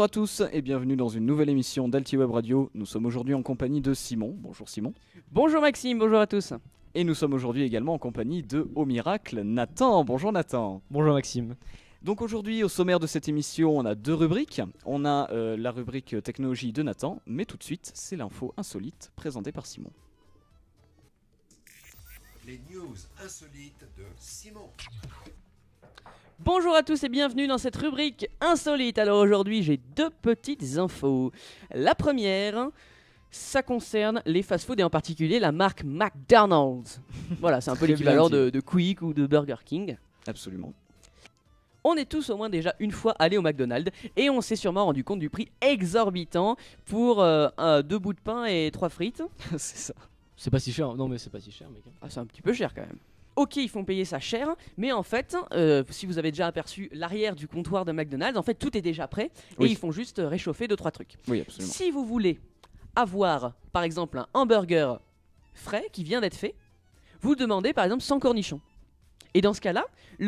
à tous et bienvenue dans une nouvelle émission d'Altiweb Radio. Nous sommes aujourd'hui en compagnie de Simon. Bonjour Simon. Bonjour Maxime, bonjour à tous. Et nous sommes aujourd'hui également en compagnie de, au miracle, Nathan. Bonjour Nathan. Bonjour Maxime. Donc aujourd'hui, au sommaire de cette émission, on a deux rubriques. On a la rubrique technologie de Nathan, mais tout de suite, c'est l'info insolite présentée par Simon. Les news insolites de Simon. Bonjour à tous et bienvenue dans cette rubrique insolite. Alors aujourd'hui, j'ai deux petites infos. La première, ça concerne les fast-food et en particulier la marque McDonald's. Voilà, c'est un peu Très l'équivalent bien dit. de Quick ou de Burger King. Absolument. On est tous au moins déjà une fois allés au McDonald's et on s'est sûrement rendu compte du prix exorbitant pour 2 bouts de pain et 3 frites. C'est ça. C'est pas si cher. Non mais c'est pas si cher mec. Ah, c'est un petit peu cher quand même. Ok, ils font payer ça cher, mais en fait, si vous avez déjà aperçu l'arrière du comptoir de McDonald's, en fait tout est déjà prêt et Oui. ils font juste réchauffer 2-3 trucs. Oui, absolument. Si vous voulez avoir par exemple un hamburger frais qui vient d'être fait, vous demandez par exemple sans cornichons. Et dans ce cas-là,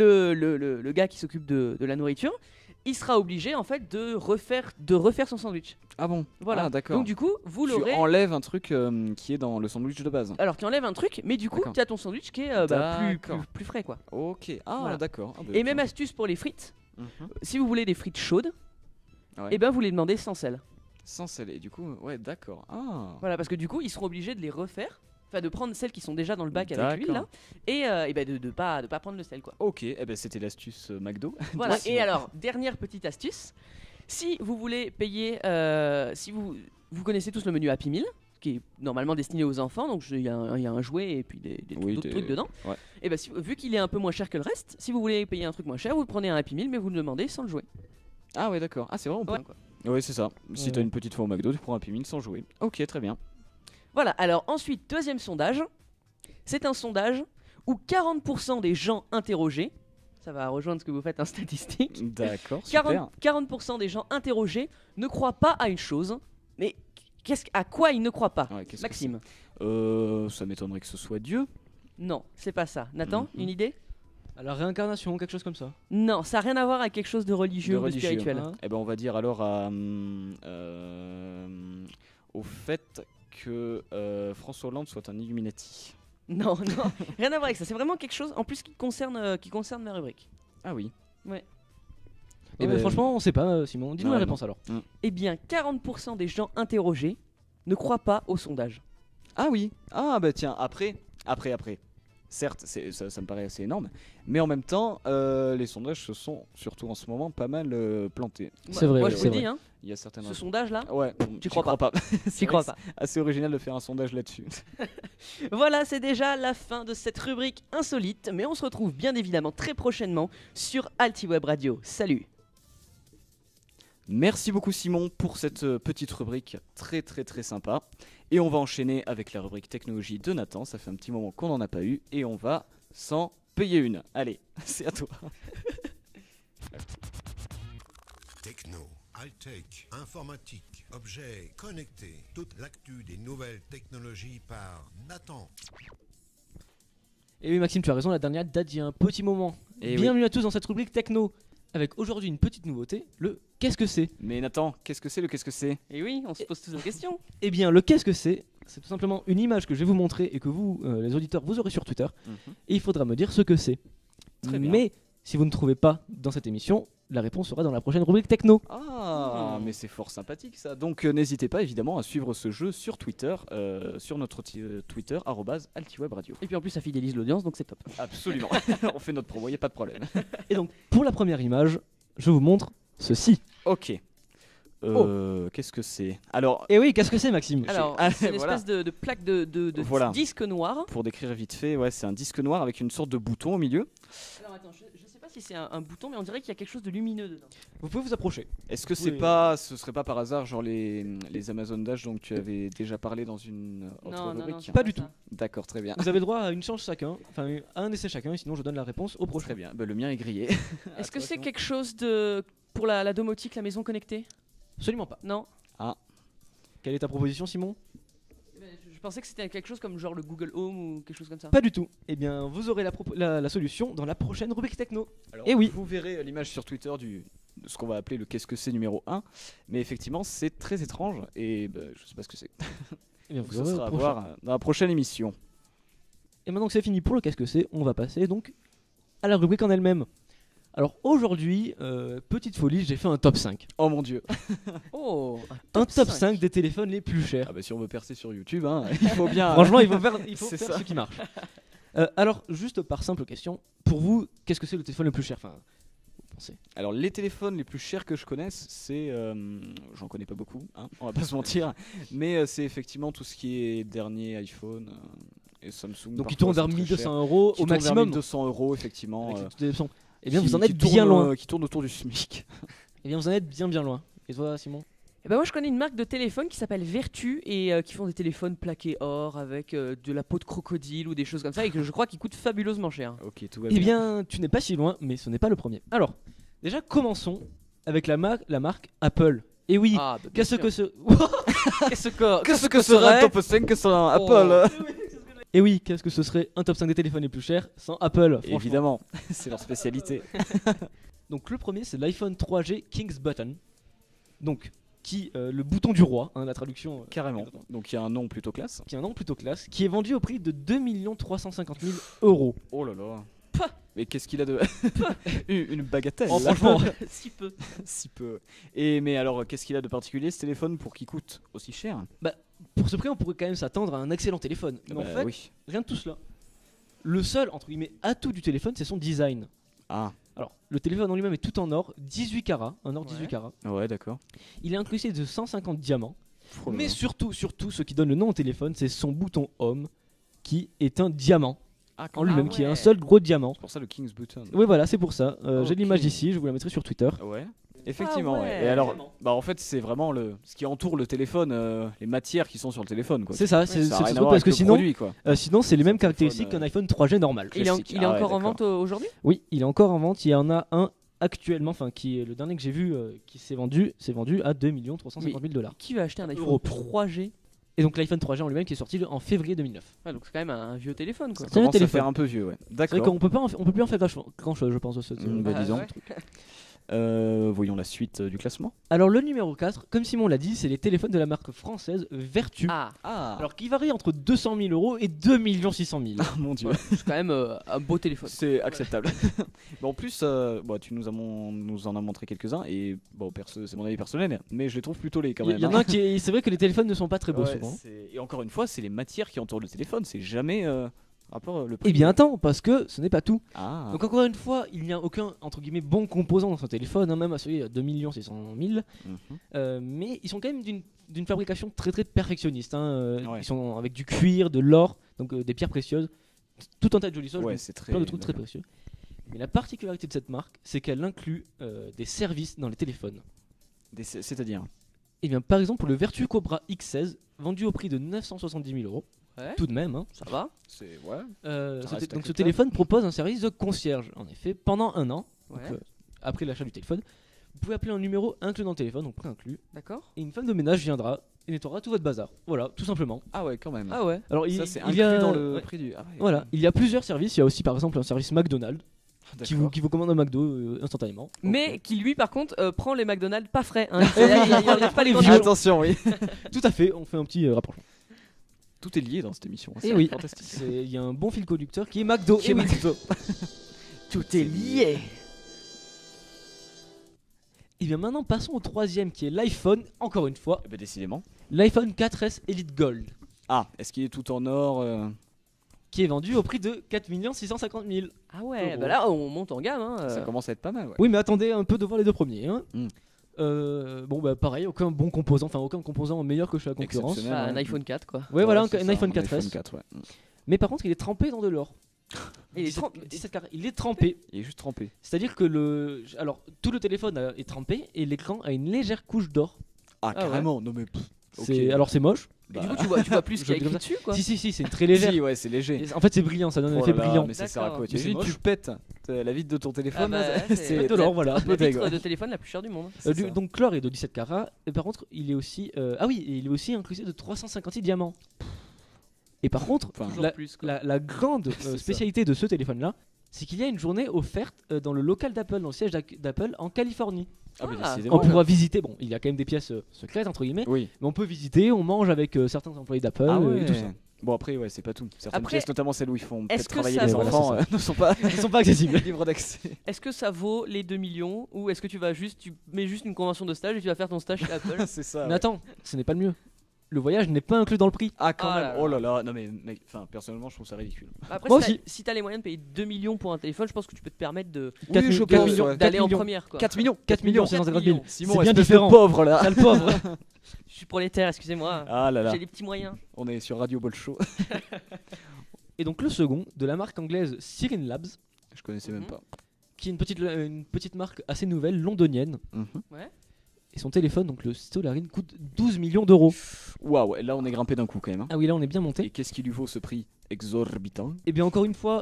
le gars qui s'occupe de la nourriture, il sera obligé en fait de refaire son sandwich. Ah bon. Voilà. Ah, d'accord. Donc du coup, vous Tu l'aurez. enlèves un truc qui est dans le sandwich de base. Alors tu enlèves un truc, mais du coup, D'accord. tu as ton sandwich qui est D'accord. plus frais quoi. Ok. Ah, Voilà. d'accord. Ah, bah, Et même tiens. astuce pour les frites, Mhm. si vous voulez des frites chaudes, Ouais. et ben vous les demandez sans sel. Sans sel. Et du coup, ouais, d'accord. Ah. Voilà, parce que du coup, ils seront obligés de les refaire, enfin de prendre celles qui sont déjà dans le bac avec D'accord. l'huile là, et ben de pas prendre le sel quoi. Ok. Eh ben, c'était l'astuce McDo. Voilà. Simon. Et alors, dernière petite astuce, si vous voulez payer, si vous connaissez tous le menu Happy Meal, qui est normalement destiné aux enfants, donc il y a un jouet et puis des Oui, d'autres des- trucs dedans. ouais. Et ben vu qu'il est un peu moins cher que le reste, si vous voulez payer un truc moins cher, vous prenez un Happy Meal, mais vous le demandez sans le jouet. Ah ouais, d'accord. Ah, c'est vrai, on peut. Ouais, quoi. Ouais, c'est ça. Si Ouais. t'as une petite fois au McDo, tu prends un pimine sans jouer. Ok, très bien. Voilà, alors ensuite, deuxième sondage. C'est un sondage où 40% des gens interrogés, ça va rejoindre ce que vous faites en statistique, D'accord, super. 40% des gens interrogés ne croient pas à une chose, mais à quoi ils ne croient pas Ouais, qu'est-ce que Maxime. c'est Ça m'étonnerait que ce soit Dieu. Non, c'est pas ça. Nathan, Mhm. une idée? À la réincarnation, quelque chose comme ça. Non, ça n'a rien à voir avec quelque chose de religieux De ou de religieux. spirituel. Hein. Eh ben, on va dire alors au fait que François Hollande soit un Illuminati. Non, non, rien à voir avec ça. C'est vraiment quelque chose en plus qui concerne ma rubrique. Ah oui. Eh ben, franchement, on sait pas, Simon. Dis-nous Ouais, la non. réponse alors. Eh bien, 40% des gens interrogés ne croient pas au sondage. Ah oui. Ah bah tiens, après. Certes, ça me paraît assez énorme, mais en même temps, les sondages se sont, surtout en ce moment, pas mal plantés. C'est vrai, Moi, ouais, je vous c'est le dis, vrai. hein, Il y a certaines... ce sondage-là, Ouais, Tu j'y crois pas. t'y C'est crois vrai pas. que c'est assez original de faire un sondage là-dessus. Voilà, c'est déjà la fin de cette rubrique insolite, mais on se retrouve bien évidemment très prochainement sur Altiweb Radio. Salut! Merci beaucoup Simon pour cette petite rubrique très très très sympa. Et on va enchaîner avec la rubrique technologie de Nathan. Ça fait un petit moment qu'on n'en a pas eu et on va s'en payer une. Allez, c'est à toi. Techno, high-tech, informatique, objets connectés. Toute l'actu des nouvelles technologies par Nathan. Et oui, Maxime, tu as raison. La dernière date d'il y a un petit moment. Eh Bienvenue à tous dans cette rubrique techno. Avec aujourd'hui une petite nouveauté, le qu'est-ce que c'est? Mais Nathan, qu'est-ce que c'est le qu'est-ce que c'est? Et oui, on se pose tous la question. Eh bien, le qu'est-ce que c'est tout simplement une image que je vais vous montrer et que vous, les auditeurs, vous aurez sur Twitter. Et il faudra me dire ce que c'est. Très bien. Mais si vous ne trouvez pas dans cette émission, la réponse sera dans la prochaine rubrique techno. Ah, mais c'est fort sympathique ça. Donc n'hésitez pas évidemment à suivre ce jeu sur Twitter, sur notre Twitter @altiwebradio. Et puis en plus, ça fidélise l'audience, donc c'est top. Absolument. On fait notre promo, y a pas de problème. Et donc, pour la première image, je vous montre ceci. Ok. Qu'est-ce que c'est? Alors, Et oui, qu'est-ce que c'est, Maxime? Alors, Ah, c'est une voilà. espèce de plaque de Voilà. disque noir. pour décrire vite fait, ouais, c'est un disque noir avec une sorte de bouton au milieu. Alors attends, je sais pas si c'est un bouton, mais on dirait qu'il y a quelque chose de lumineux dedans. Vous pouvez vous approcher. Est-ce que c'est Oui. pas, ce serait pas par hasard genre les Amazon Dash dont tu avais déjà parlé dans une autre Non, non, rubrique? non, c'est Pas du tout. ça. D'accord, très bien. Vous avez droit à une chance chacun, enfin à un essai chacun, et sinon je donne la réponse au prochain. Très bien, bah, le mien est grillé. Est-ce que toi, c'est Simon. quelque chose de pour la domotique, la maison connectée? Absolument pas. Non. Quelle est ta proposition, Simon? Je pensais que c'était quelque chose comme genre le Google Home ou quelque chose comme ça. Pas du tout. Eh bien, vous aurez la solution dans la prochaine rubrique techno. Alors, Eh oui. Vous verrez l'image sur Twitter ce qu'on va appeler le qu'est-ce que c'est numéro 1. Mais effectivement, c'est très étrange et je sais pas ce que c'est. Eh bien, Donc, vous ça aurez sera à au prochain. voir dans la prochaine émission. Et maintenant que c'est fini pour le qu'est-ce que c'est, on va passer donc à la rubrique en elle-même. Alors aujourd'hui, petite folie, j'ai fait un top 5. Oh mon dieu. Oh, Un top 5 des téléphones les plus chers. Ah bah si on veut percer sur YouTube, hein, il faut bien. Franchement, il faut faire C'est faire ça. ce qui marche. Alors, juste par simple question, pour vous, qu'est-ce que c'est le téléphone le plus cher? Enfin, vous pensez. Alors les téléphones les plus chers que je connaisse, c'est, j'en connais pas beaucoup, hein, on va pas se mentir, mais c'est effectivement tout ce qui est dernier iPhone et Samsung. Donc, parfois, ils tournent vers sont très 1200 chers. euros Qui au tournent vers maximum. 1200 euros effectivement. Avec toutes les options. Eh bien, qui- vous en qui êtes bien tournent, loin. qui tournent autour du SMIC. Eh bien, vous en êtes bien loin. Et toi, Simon? Et ben moi je connais une marque de téléphone qui s'appelle Vertu et qui font des téléphones plaqués or avec de la peau de crocodile ou des choses comme ça et que je crois qu'ils coûtent fabuleusement cher. Ok, tout va Eh bien. bien, tu n'es pas si loin, mais ce n'est pas le premier. Alors, déjà, commençons avec la marque Apple. Et oui, Ah, bah, bien qu'est-ce sûr. que ce... Qu'est-ce que serait serait un top 5 sans Oh. Apple? Et oui, qu'est-ce que ce serait un top 5 des téléphones les plus chers sans Apple, franchement. Évidemment, c'est leur spécialité. Donc le premier, c'est l'iPhone 3G King's Button. Donc, le bouton du roi, hein, la traduction... Carrément. Donc il y a un nom plutôt classe. qui est un nom plutôt classe, qui est vendu au prix de 2 350 000 euros. Oh là là. Pah. Mais qu'est-ce qu'il a de une bagatelle? Oh, là. franchement, si peu. Si peu. Mais alors, qu'est-ce qu'il a de particulier ce téléphone pour qu'il coûte aussi cher? pour ce prix, on pourrait quand même s'attendre à un excellent téléphone. Mais en Bah fait, oui. rien de tout cela. Le seul, entre guillemets, atout du téléphone, c'est son design. Ah, Alors, le téléphone en lui-même est tout en or, 18 carats, un or 18 Ouais. carats. ouais, d'accord. Il est incrusté de 150 diamants. Oh là Mais là. surtout, ce qui donne le nom au téléphone, c'est son bouton Home, qui est un diamant en lui-même, Ah qui est un ouais. seul gros diamant. C'est pour ça le King's Button. Oui, voilà, c'est pour ça. J'ai Ok. l'image ici, je vous la mettrai sur Twitter. Ouais. Effectivement, Ah ouais. ouais. Et alors, bah en fait, c'est vraiment ce qui entoure le téléphone, les matières qui sont sur le téléphone, quoi. C'est ça, c'est Ça a rien à surtout voir parce avec que le sinon, produit, quoi. sinon c'est les mêmes téléphone, caractéristiques qu'un iPhone 3G normal. Il est, Classique. il est Ah ouais, encore en d'accord. vente aujourd'hui? Oui, il est encore en vente. Il y en a un actuellement, enfin qui est le dernier que j'ai vu, qui s'est vendu à 2 350 000 $. Qui va acheter un iPhone Euros. 3G? Et donc l'iPhone 3G en lui-même qui est sorti en février 2009. Ah, donc c'est quand même un vieux téléphone quoi. Ça C'est un commence à téléphone. faire un peu vieux, ouais. C'est D'accord. vrai qu'on peut pas, on peut plus en faire grand-chose, je pense. De ce Bah, Ah, disons. ouais. Voyons la suite du classement. Alors le numéro 4, comme Simon l'a dit, c'est les téléphones de la marque française Vertu. Ah, Alors qui varie entre 200 000 euros et 2 600 000. Mon dieu. c'est quand même un beau téléphone. C'est acceptable. Mais en plus, tu nous en as montré quelques-uns et bon, c'est mon avis personnel, mais je les trouve plutôt laids quand Il même. y en a un qui est, c'est vrai que les téléphones ne sont pas très beaux Ouais, souvent. Et encore une fois, c'est les matières qui entourent le téléphone, c'est jamais rapport le prix. Eh bien attends, parce que ce n'est pas tout. Ah. Donc encore une fois, il n'y a aucun entre guillemets bon composant dans son téléphone, hein, même à celui à 2 600 000. Mhm. Mais ils sont quand même d'une fabrication très très perfectionniste. Hein. Ouais. Ils sont avec du cuir, de l'or, donc des pierres précieuses, tout un tas de jolies choses, Ouais, donc c'est très. plein de trucs très d'accord. précieux. Mais la particularité de cette marque, c'est qu'elle inclut des services dans les téléphones. C'est-à-dire. Et bien par exemple le Vertu Cobra X16, vendu au prix de 970 000 euros, Ouais, tout de même. Hein. ça va. C'est ouais. Donc reste ce acceptable. téléphone propose un service de concierge. En effet, pendant un an, Ouais, donc, après l'achat du téléphone, vous pouvez appeler un numéro inclus dans le téléphone, donc préinclus, d'accord. et une femme de ménage viendra et nettoiera tout votre bazar. Voilà, tout simplement. Ah ouais, quand même. Ah ouais. Alors Ça c'est il inclus y a dans le ouais, prix du. Ah ouais. voilà, il y a plusieurs services. Il y a aussi par exemple un service McDonald's D'accord. qui vous commande un McDo instantanément. Mais qui lui par contre prend les McDonald's pas frais. Hein. Il enlève pas les vieux. vieux. Attention, oui. Tout à fait, on fait un petit rapprochement. Tout est lié dans cette émission. Et C'est oui, fantastique. il y a un bon fil conducteur qui est McDo. Qui est Et oui. McDo. Tout est lié. Et bien maintenant passons au troisième qui est l'iPhone, encore une fois, Eh ben, décidément. l'iPhone 4S Elite Gold, Ah, est-ce qu'il est tout en or qui est vendu au prix de 4 650 000. Ah ouais, Euros. bah là on monte en gamme. Hein. Ça commence à être pas mal, ouais. Oui, mais attendez un peu de voir les deux premiers. Hein. Mm. Bon, bah pareil, aucun composant meilleur que chez la concurrence. Exceptionnel. Bah, un ouais. iPhone 4 quoi. Ouais, voilà, c'est un ça, iPhone 4S. 4, ouais. Mais par contre, il est trempé dans de l'or. Il est 17 trempe- 17 carats. Il est trempé. Il est juste trempé. C'est-à-dire que tout le téléphone est trempé et l'écran a une légère couche d'or. Ah, ouais. carrément. Non mais. Alors c'est moche. Et du coup tu vois plus ce qu'il y a je dis écrit dessus quoi. Si, c'est une très légère. Si, ouais, c'est léger. Et en fait, c'est brillant, ça donne un Oh effet là là, brillant. Mais ça sert à quoi? D'accord. Tu Mais c'est imagines, tu moche. pètes la vitre de ton téléphone. Ah bah, là, ouais, c'est de l'or, voilà. un peu La dégueu. vitre de téléphone la plus chère du monde. C'est ça. Donc l'or est de 17 carats. Et par contre, il est aussi. Il est aussi incrusté de 356 diamants. Et par contre, Enfin, Toujours la, plus quoi. la grande C'est ça. spécialité de ce téléphone-là, c'est qu'il y a une journée offerte dans le local d'Apple, dans le siège d'Apple en Californie. Ah, mais Ah. décidément. On pourra visiter, bon, il y a quand même des pièces secrètes entre guillemets, Oui. mais on peut visiter, on mange avec certains employés d'Apple Ah et tout ça. ouais. Bon après ouais c'est pas tout. Certaines Après, pièces notamment celles où ils font peut-être est-ce que travailler ça les va- enfants Voilà, ne sont pas Ils sont pas accessibles. libres d'accès. Est-ce que ça vaut les 2 millions ou est-ce que tu mets juste une convention de stage et tu vas faire ton stage chez Apple? C'est ça. Mais ouais. attends, ce n'est pas le mieux. Le voyage n'est pas inclus dans le prix. Ah quand Ah même. là là. Oh là là. Non mais mec, enfin personnellement je trouve ça ridicule. Après, Moi si aussi. si t'as les moyens de payer 2 millions pour un téléphone, je pense que tu peux te permettre de Quatre Oui, je quatre pense, millions, ouais. d'aller en millions. première quoi. 4 millions. 4 millions, c'est 4 150 000. millions. Simon, C'est bien espèce différent. de pauvre là. Sale pauvre. Je suis prolétaire, excusez-moi. Ah là là. J'ai des petits moyens. On est sur Radio Bolshow. Et donc le second, de la marque anglaise Sirin Labs, Je connaissais même Mhm. pas. qui est une petite marque assez nouvelle, londonienne. Mhm. Et son téléphone, donc le Solarin, coûte 12 millions d'euros. Waouh, là on est grimpé d'un coup quand même. Hein. Ah oui, là on est bien Et monté. qu'est-ce qui lui vaut ce prix exorbitant? Et bien encore une fois,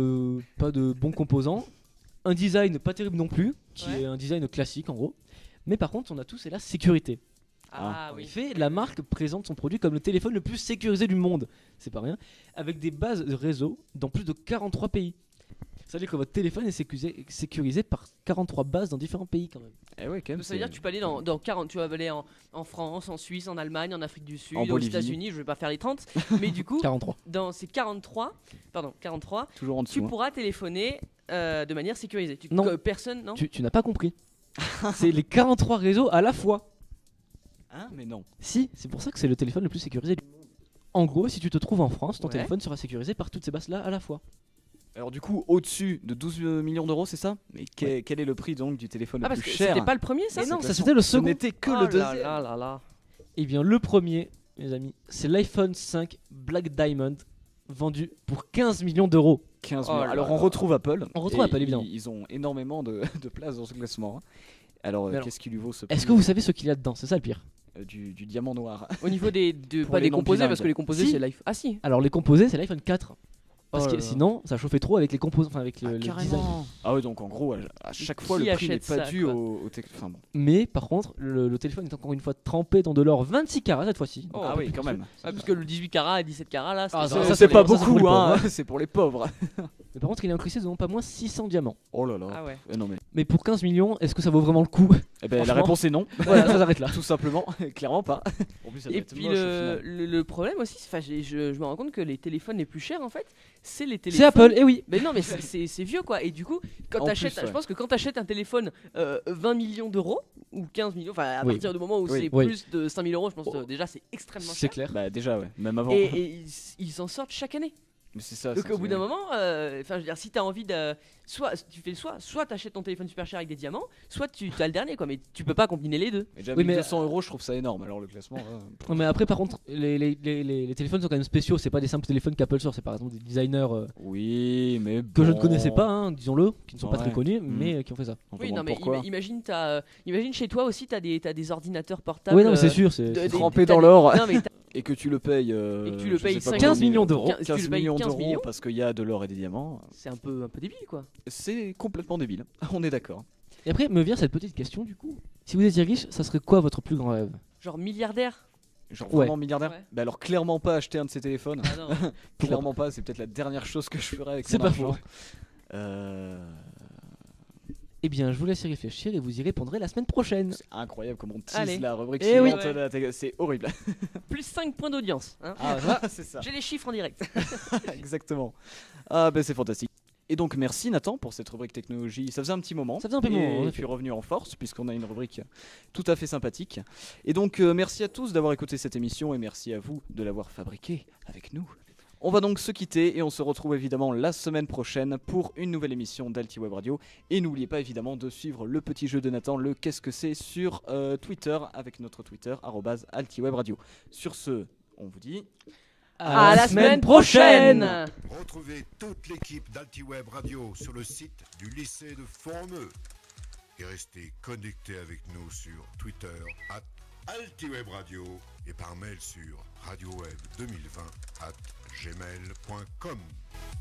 pas de bons composants. Un design pas terrible non plus, qui Ouais. est un design classique en gros. Mais par contre, on a tous, c'est la sécurité. Ah En oui. effet, la marque présente son produit comme le téléphone le plus sécurisé du monde. C'est pas rien. Avec des bases de réseau dans plus de 43 pays. Ça veut dire que votre téléphone est sécurisé par 43 bases dans différents pays quand même. Eh ouais quand même. Ça veut dire que tu peux aller dans 40, tu vas aller en France, en Suisse, en Allemagne, en Afrique du Sud, En aux Bolivie. États-Unis, je vais pas faire les 30, mais du coup, 43. dans ces 43, Toujours en tu dessous. Hein. pourras téléphoner de manière sécurisée. Non. Que personne, non Tu n'as pas compris. C'est les 43 réseaux à la fois. Hein mais non. Si, c'est pour ça que c'est le téléphone le plus sécurisé du monde. En gros, si tu te trouves en France, ton Ouais. téléphone sera sécurisé par toutes ces bases-là à la fois. Alors du coup au-dessus de 12 millions d'euros c'est ça? Mais quel est le prix donc du téléphone Ah le parce plus que cher? c'était pas le premier ça Mais non, c'est ça classant. c'était le Ce second. n'était que Oh le là deuxième. là là là. Et bien le premier, mes amis, c'est l'iPhone 5 Black Diamond, vendu pour 15 millions d'euros. 15 Oh millions. là Alors là. on retrouve Apple. On retrouve Et Apple, évidemment. Ils ont énormément de place dans ce classement. Hein. Alors Mais alors, qu'est-ce qui lui vaut ce Est-ce prix, que vous savez ce qu'il y a dedans? C'est ça le pire. du diamant noir? Au niveau Pour pas les des composés non-bilingues. parce que les composés Si. c'est l'iPhone. Ah si. Alors les composés, c'est l'iPhone 4. Parce Oh que là là. sinon, ça chauffait trop avec les composants, enfin avec le design. Ah ouais donc en gros à chaque fois Qui le prix n'est achète pas ça, dû quoi au enfin bon. Mais par contre, le téléphone est encore une fois trempé dans de l'or 26 carats cette fois-ci. Oh, Ah un peu oui plus quand même. Ah, parce que le 18 carats et 17 carats là, Ah, c'est- ça, C'est c'est pas pour- ça, c'est pour beaucoup les hein. pauvres, C'est pour les pauvres. Mais par contre, il est incrusté de non pas moins 600 diamants. Oh là là. Ah ouais. Non mais. Mais pour 15 millions, est-ce que ça vaut vraiment le coup? Eh ben, la Franchement. réponse est non. Voilà, ça s'arrête là. Tout simplement, clairement pas. En plus, ça doit Et être puis moche, au final. le problème aussi, enfin, je me rends compte que les téléphones les plus chers en fait, c'est les téléphones. C'est Apple, et oui. Mais non, mais c'est vieux quoi. Et du coup, quand En t'achètes, plus, ouais. je pense que quand t'achètes un téléphone 20 millions d'euros ou 15 millions, enfin à Oui. partir du moment où Oui. c'est Oui. plus de 5 000 euros, je pense que déjà c'est extrêmement C'est cher. clair. Bah déjà ouais, même avant. Et ils s'en sortent chaque année. Mais c'est ça. Donc c'est- au bout d'un moment, enfin je veux dire, si t'as envie de, soit t'achètes ton téléphone super cher avec des diamants, soit tu as le dernier quoi. Mais tu peux pas combiner les deux. Mais déjà, Oui, mais- 200 euros, je trouve ça énorme. Alors le classement. Non, mais après, par contre, les téléphones sont quand même spéciaux. C'est pas des simples téléphones qu'Apple sort. C'est par exemple des designers Oui, mais que je ne bon. connaissais pas, hein, disons-le, qui ne sont pas Ouais. très connus, Mm. mais qui ont fait ça. On se Oui, demande non mais pourquoi. imagine chez toi aussi t'as des ordinateurs portables. Oui, non, mais c'est sûr. C'est de- c'est- des- trempé t'as dans des- l'or. Non mais Et que tu le payes. Et que tu le je payes sais pas 5 combien millions d'euros. 15 15 tu le payes millions 15 d'euros millions. parce qu'il y a de l'or et des diamants. C'est un peu débile quoi. C'est complètement débile. On est d'accord. Et après, me vient cette petite question du coup. Si vous étiez riche, ça serait quoi votre plus grand rêve? Genre milliardaire. Genre Ouais. vraiment milliardaire. Ouais. Bah alors clairement pas acheter un de ces téléphones. Ah non. Clairement pas. C'est peut-être la dernière chose que je ferais avec C'est mon pas argent. faux. Euh, Eh bien, je vous laisse y réfléchir et vous y répondrez la semaine prochaine. C'est incroyable comme on tease Allez. la rubrique Eh oui. suivante. Là, c'est horrible. Plus 5 points d'audience. Hein. Ah voilà, c'est ça. J'ai les chiffres en direct. Exactement. Ah ben c'est fantastique. Et donc merci Nathan pour cette rubrique technologie. Ça faisait un petit moment. Ça faisait un peu de moment, en Et effet. puis revenu en force puisqu'on a une rubrique tout à fait sympathique. Et donc merci à tous d'avoir écouté cette émission et merci à vous de l'avoir fabriquée avec nous. On va donc se quitter et on se retrouve évidemment la semaine prochaine pour une nouvelle émission d'Alti Web Radio. Et n'oubliez pas évidemment de suivre le petit jeu de Nathan, le Qu'est-ce que c'est sur Twitter avec notre Twitter @AltiWebRadio. Sur ce, on vous dit À la semaine prochaine. Retrouvez toute l'équipe d'AltiWeb Radio sur le site du lycée de Formeux. Et restez connectés avec nous sur Twitter @AltiWeb Radio et par mail sur radioweb2020@gmail.com.